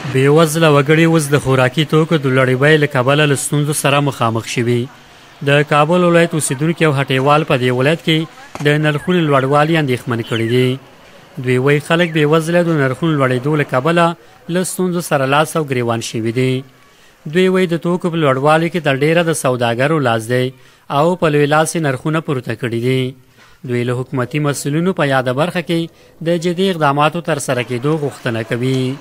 بېوزله وګړي اوس د خوراکي توکو د لوړې بیې له کبله له ستونزو سره مخامخ شوي. د کابل ولایت اوسېدونکي او هټیوال په دې ولایت کې د نرخونو لوړوالي اندېښمن کړي دي. دوی وایي خلک بېوزله د نرخونو لوړېدو له کبله له ستونزو سره لاس او ګریوان شوي دي. دوی وایي د توکو په لوړوالي کې تر ډېره د سوداګرو لاس دی او په لوی لاس یې نرخونه پورته کړي دي. دوی له حکومتي مسؤلینو په یاده برخه کې د جدي اقداماتو ترسره کېدو غوښتنه کوي.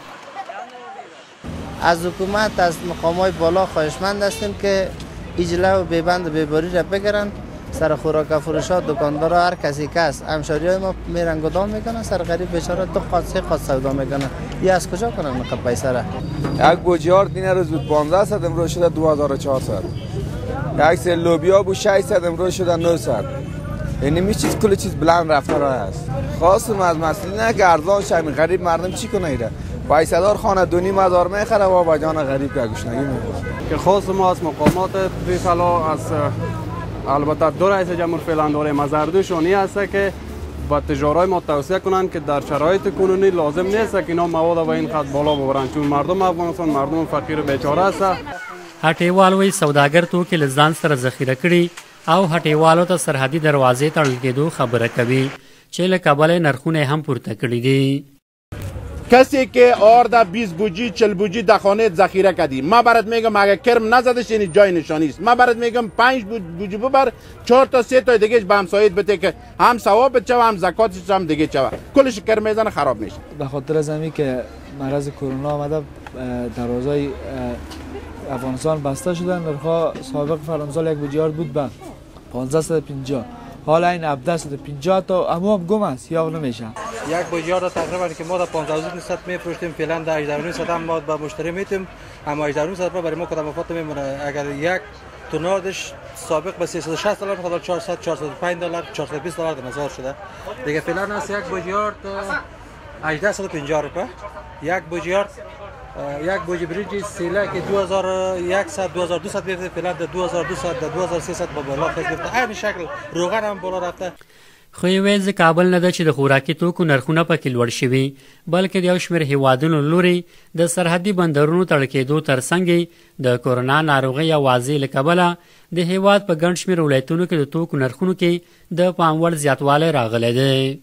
از حکومت از مقامات بالا خواهشمند هستیم که ایجله و بیبند و بیباری را بگیرن. سر خوراک و فروشات دکاندارا هر کسی که است همشهریای ما میرن گدام میکنن، سر غریب بیچاره 2 قاط 3 قاط سودا میکنن. یه از کجا کنن نقد پیسه را؟ یک بوجیار دینه روز بود 1500 امروز شده 2400. یک سه لوبیا بود 600 امروز شده 900. یعنی می چیز کل چیز بلند رفته راه است. خواستم از مسئولین که ارزان شمی غریب مردم چی کنه ایره؟ پیسه‌دار خانه 2,500 میخره و با جان غریب که گشنگی میکنه. که خواست ما از مقامات بی‌صلاح از البته دو رئیس جمهور فعلا داریم از اردوشانی هست که با تجارای ما توصیه کنند که در شرایط کنونی لازم نیست که اینا مواد و این خط بالا ببرن، چون مردم افغانستان مردم فقیر و بیچاره است. هټیوال وایي سوداګر توکي له ځان سره ذخیره کړي او هټیوالو ته سرحدي دروازې تړل کېدو خبره کوي چې له کبله نرخونه هم پورته کړي دي. کسی که آرده 20 بوجی 40 بوجی در خانه ذخیره کردی، ما برات میگم اگه کرم نزدش این جای نشانی است. ما برات میگم 5 بوجی ببر 4 تا 3 تا دیگه به همسایت بده که هم ثواب چه هم زکاتش هم دیگه چه کلش کرم میزنه خراب میشه. به خاطر از همین که مرض کرونا آمده دروازهای افغانستان بسته شدن. نرخ سابق فرانسال یک بوجیار بود به 1550. حالا این 1750 تا اما هم گم است یا نمیشه. یک بوجیار را تقریبا که ما در 15900 میفروشتیم فعلا در 18900 هم ما به مشتری میتیم، اما 18900 برای ما کدام وفات میمونه. اگر یک تونادش سابق به 360 دلار میخواد 400 405 دلار 420 دلار در نظر شده دیگه. فعلا است یک بوجیار تا 1850 روپیه. یک بوجی بریج سیله که 2100 2200 میفته فعلا در 2200 در 2300 با بالا گرفته. این شکل روغن هم بالا رفته. خو یې ویل د کابل نه ده چې د خوراکي توکو نرخونه پکې لوړ شوي، بلکې د یو شمېر هیوادونو لوري د سرحدي بندرونو تړل کېدو ترڅنګ د کورونا ناروغۍ اوازې له کبله د هیواد په ګڼ شمېر ولایتونو کې د توکو نرخونو کې د پام وړ زیاتوالی راغلی دی.